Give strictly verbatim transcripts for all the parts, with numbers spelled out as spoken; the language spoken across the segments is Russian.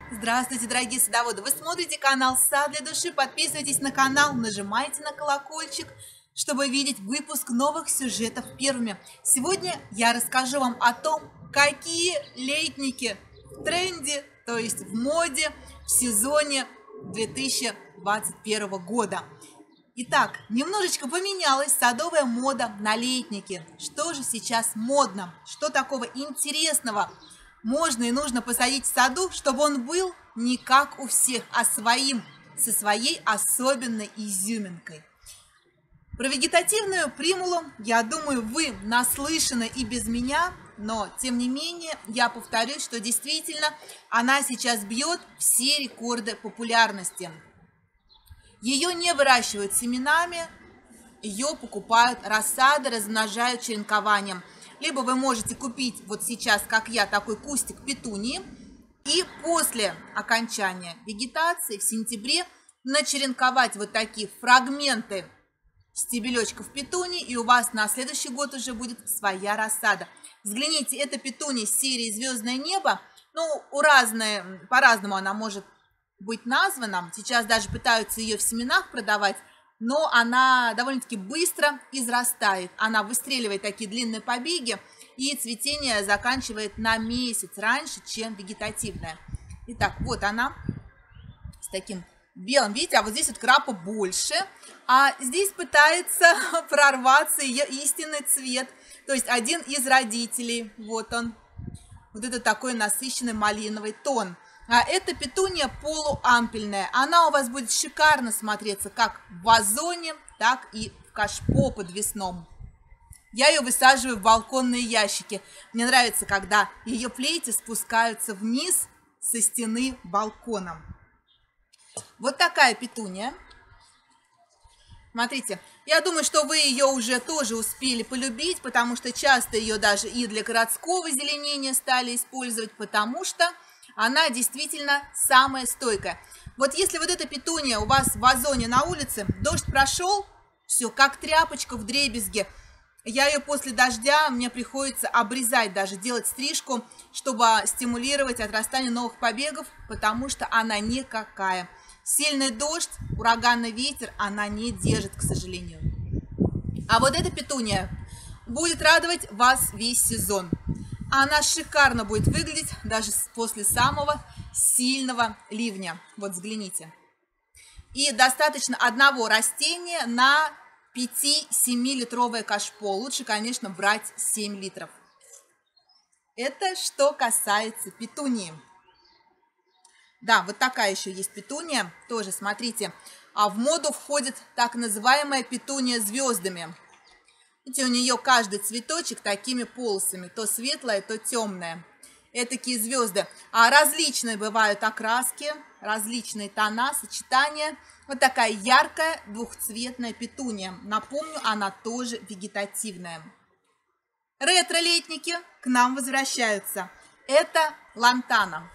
Здравствуйте, дорогие садоводы! Вы смотрите канал «Сад для души». Подписывайтесь на канал, нажимайте на колокольчик, чтобы видеть выпуск новых сюжетов первыми. Сегодня я расскажу вам о том, какие летники в тренде, то есть в моде в сезоне две тысячи двадцать первого года. Итак, немножечко поменялась садовая мода на летники. Что же сейчас модно? Что такого интересного можно и нужно посадить в саду, чтобы он был не как у всех, а своим, со своей особенной изюминкой? Про вегетативную примулу, я думаю, вы наслышаны и без меня, но, тем не менее, я повторюсь, что действительно она сейчас бьет все рекорды популярности. Ее не выращивают семенами, ее покупают рассады, размножают черенкованием. Либо вы можете купить вот сейчас, как я, такой кустик петунии, и после окончания вегетации в сентябре начеренковать вот такие фрагменты стебелечков петунии, и у вас на следующий год уже будет своя рассада. Взгляните, это петуния серии «Звездное небо». Ну, у разные, по-разному она может быть названа. Сейчас даже пытаются ее в семенах продавать, но она довольно-таки быстро израстает. Она выстреливает такие длинные побеги, и цветение заканчивает на месяц раньше, чем вегетативная. Итак, вот она с таким белым, видите, а вот здесь вот крапа больше, а здесь пытается прорваться ее истинный цвет. То есть один из родителей, вот он, вот это такой насыщенный малиновый тон. А это петуния полуампельная. Она у вас будет шикарно смотреться как в вазоне, так и в кашпо подвесном. Я ее высаживаю в балконные ящики. Мне нравится, когда ее плети спускаются вниз со стены балкона. Вот такая петуния. Смотрите, я думаю, что вы ее уже тоже успели полюбить, потому что часто ее даже и для городского зеленения стали использовать, потому что она действительно самая стойкая. Вот если вот эта петуния у вас в вазоне на улице, дождь прошел, все, как тряпочка в дребезге. Я ее после дождя, мне приходится обрезать, даже делать стрижку, чтобы стимулировать отрастание новых побегов, потому что она никакая. Сильный дождь, ураганный ветер она не держит, к сожалению. А вот эта петуния будет радовать вас весь сезон. Она шикарно будет выглядеть даже после самого сильного ливня. Вот взгляните. И достаточно одного растения на пяти-семилитровое кашпо. Лучше, конечно, брать семь литров. Это что касается петунии. Да, вот такая еще есть петуния. Тоже, смотрите, а в моду входит так называемая петуния звездами. Видите, у нее каждый цветочек такими полосами, то светлое, то темное. Это такие звезды. А различные бывают окраски, различные тона, сочетания. Вот такая яркая двухцветная петуния. Напомню, она тоже вегетативная. Ретро-летники к нам возвращаются. Это лантана.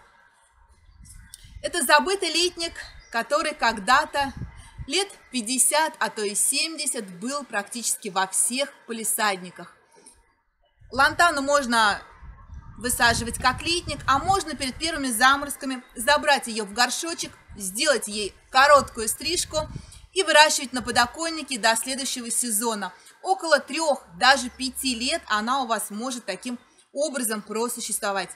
Это забытый летник, который когда-то лет пятьдесят, а то и семьдесят был практически во всех палисадниках. Лантану можно высаживать как летник, а можно перед первыми заморозками забрать ее в горшочек, сделать ей короткую стрижку и выращивать на подоконнике до следующего сезона. Около трех, даже пяти лет она у вас может таким образом просуществовать.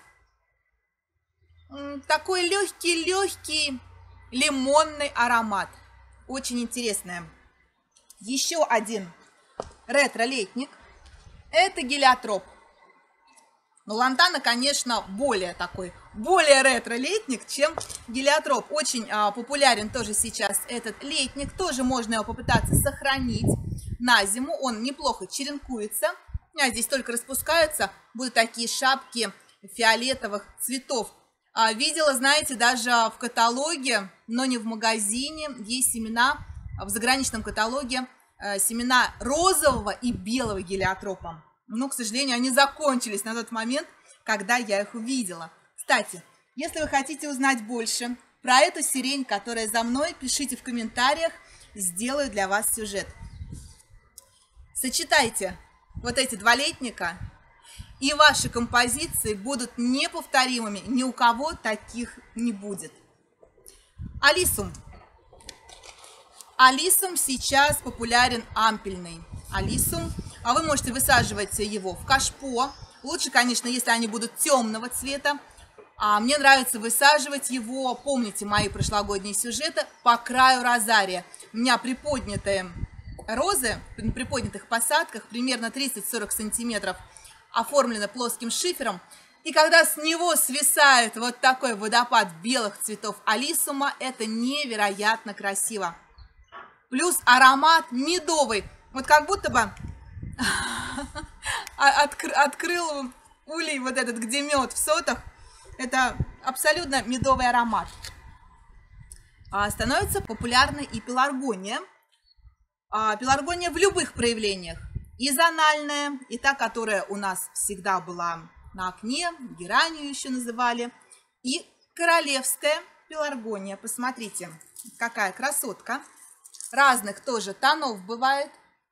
Такой легкий-легкий лимонный аромат. Очень интересная. Еще один ретро-летник. Это гелиотроп. Но лантана, конечно, более такой, более ретро-летник, чем гелиотроп. Очень а, популярен тоже сейчас этот летник. Тоже можно его попытаться сохранить на зиму. Он неплохо черенкуется. А здесь только распускаются. Будут такие шапки фиолетовых цветов. А, видела, знаете, даже в каталоге, но не в магазине, есть семена в заграничном каталоге, э, семена розового и белого гелиотропа. Но, к сожалению, они закончились на тот момент, когда я их увидела. Кстати, если вы хотите узнать больше про эту сирень, которая за мной, пишите в комментариях, сделаю для вас сюжет. Сочетайте вот эти два летника И ваши композиции будут неповторимыми, ни у кого таких не будет. Алисум. Алисум сейчас популярен ампельный. Алисум. А вы можете высаживать его в кашпо. Лучше, конечно, если они будут темного цвета. А мне нравится высаживать его, помните мои прошлогодние сюжеты, по краю розария. У меня приподнятые розы, на приподнятых посадках, примерно тридцать-сорок сантиметров, оформлены плоским шифером. И когда с него свисает вот такой водопад белых цветов алисума, это невероятно красиво. Плюс аромат медовый. Вот как будто бы открыл улей вот этот, где мед в сотах. Это абсолютно медовый аромат. А, становится популярной и пеларгония. А, пеларгония в любых проявлениях. И зональная, и та, которая у нас всегда была на окне, геранию еще называли. И королевская пеларгония. Посмотрите, какая красотка. Разных тоже тонов бывает.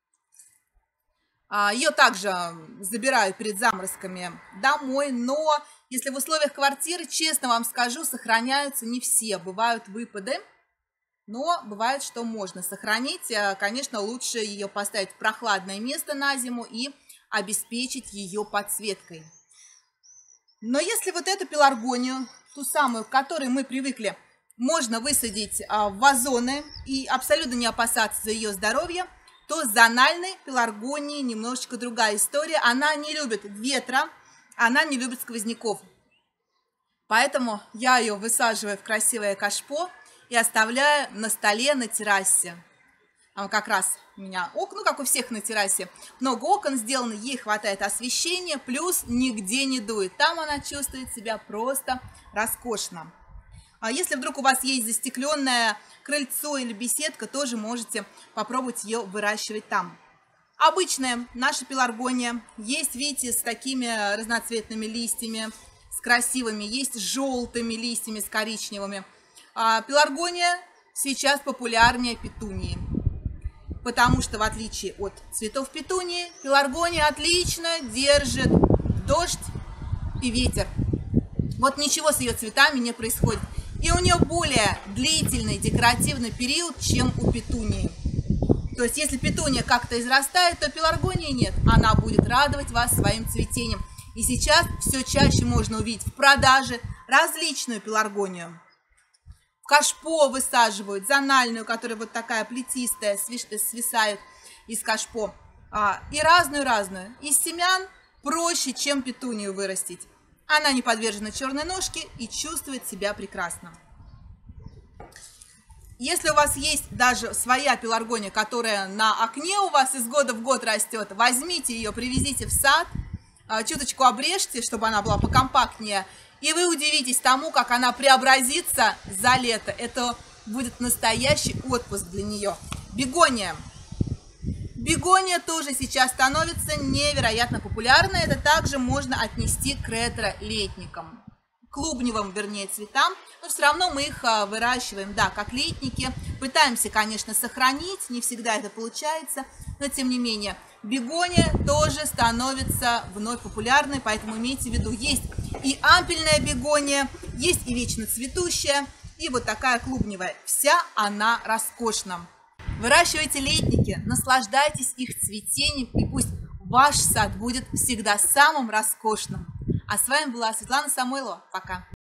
А, ее также забирают перед заморозками домой, но... Если в условиях квартиры, честно вам скажу, сохраняются не все. Бывают выпады, но бывает, что можно сохранить. Конечно, лучше ее поставить в прохладное место на зиму и обеспечить ее подсветкой. Но если вот эту пеларгонию, ту самую, к которой мы привыкли, можно высадить в вазоны и абсолютно не опасаться за ее здоровье, то с зональной пеларгонией немножечко другая история. Она не любит ветра. Она не любит сквозняков, поэтому я ее высаживаю в красивое кашпо и оставляю на столе на террасе. Там как раз у меня окна, ну как у всех на террасе, много окон сделано, ей хватает освещения, плюс нигде не дует. Там она чувствует себя просто роскошно. А если вдруг у вас есть застекленное крыльцо или беседка, тоже можете попробовать ее выращивать там. Обычная наша пеларгония. Есть, видите, с такими разноцветными листьями, с красивыми. Есть с желтыми листьями, с коричневыми. А пеларгония сейчас популярнее петунии. Потому что, в отличие от цветов петунии, пеларгония отлично держит дождь и ветер. Вот ничего с ее цветами не происходит. И у нее более длительный декоративный период, чем у петунии. То есть, если петуния как-то израстает, то пеларгонии нет. Она будет радовать вас своим цветением. И сейчас все чаще можно увидеть в продаже различную пеларгонию. В кашпо высаживают, зональную, которая вот такая плетистая, свисает из кашпо. И разную-разную. Из семян проще, чем петунию вырастить. Она не подвержена черной ножке и чувствует себя прекрасно. Если у вас есть даже своя пеларгония, которая на окне у вас из года в год растет, возьмите ее, привезите в сад, чуточку обрежьте, чтобы она была покомпактнее, и вы удивитесь тому, как она преобразится за лето. Это будет настоящий отпуск для нее. Бегония. Бегония тоже сейчас становится невероятно популярной. Это также можно отнести к ретро-летникам. Клубневым, вернее, цветам, но все равно мы их выращиваем, да, как летники. Пытаемся, конечно, сохранить, не всегда это получается, но тем не менее, бегония тоже становится вновь популярной, поэтому имейте в виду, есть и ампельная бегония, есть и вечно цветущая, и вот такая клубневая. Вся она роскошна. Выращивайте летники, наслаждайтесь их цветением, и пусть ваш сад будет всегда самым роскошным. А с вами была Светлана Самойлова. Пока!